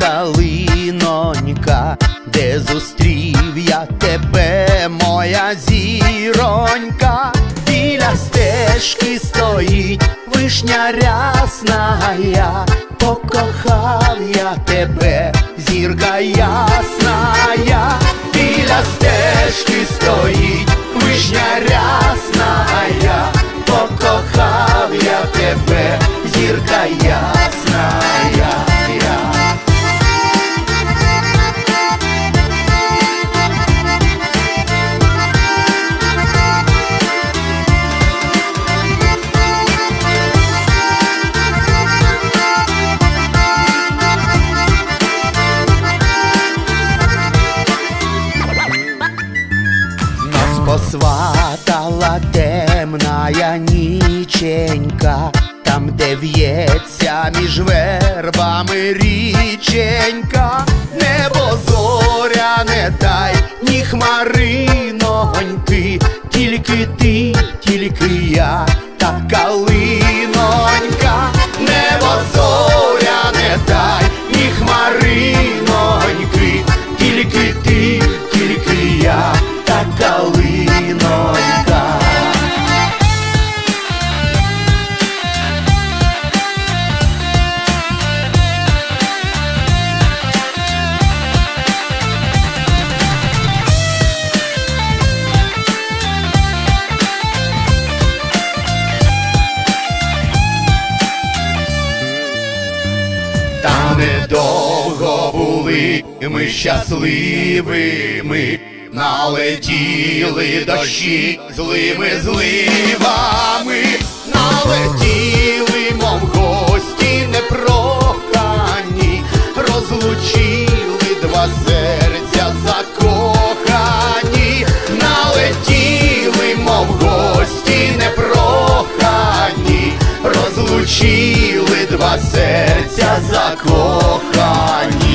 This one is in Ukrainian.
калинонька, де зустрів я тебе, моя зіронька. Біля стежки стоїть вишня рясная, покохав я тебе, зірка ясная. Біля стежки стоїть вишня рясная, покохав я тебе, зірка ясная. Посватала темная ніченька, там, де в'ється між вербами річенька. Небо зоряне, та й ні хмариноньки, тільки ти, тільки я, та калинонька. Небо зоряне, та й ні хмариноньки, тільки ти, тільки я, та калинонька. Та недовго були ми щасливими, налетіли дощі злими зливами, налетіли, мов гості непрохані, розлучили два серця закохані. Налетіли, мов гості непрохані, розлучили два серця закохані.